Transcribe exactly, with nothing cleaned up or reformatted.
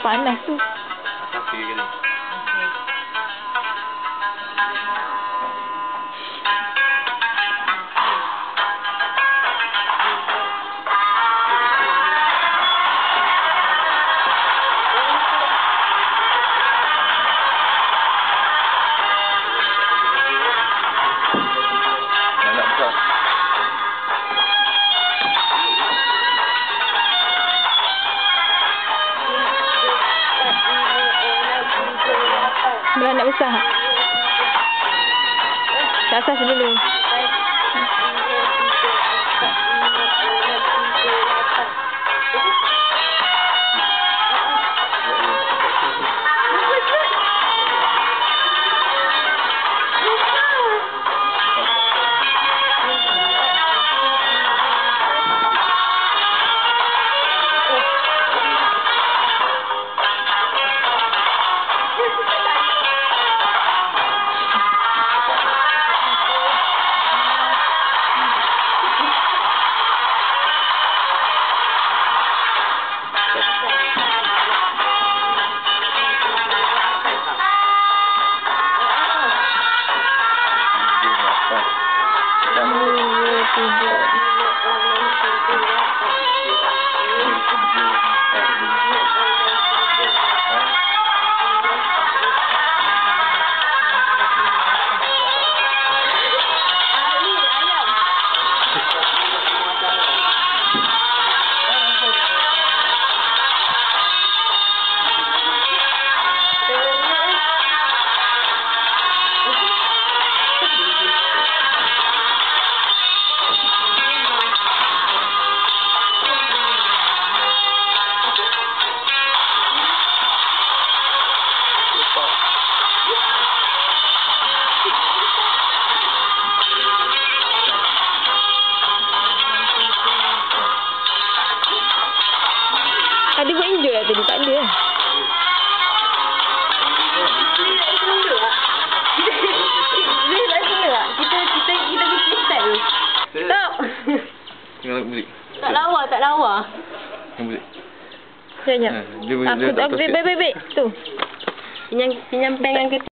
panas tu. Sapi kali. Beranak besar. Kat atas dulu. Ada buat injur lah tadi, tak ada lah. Kita kita kita pergi style. Tak. Tengok beli. Tak lawa, tak lawa. Beli. Sekejap. Dia Aku tak baik baik baik. Tu. Pinjam pinjam pen yang kecil.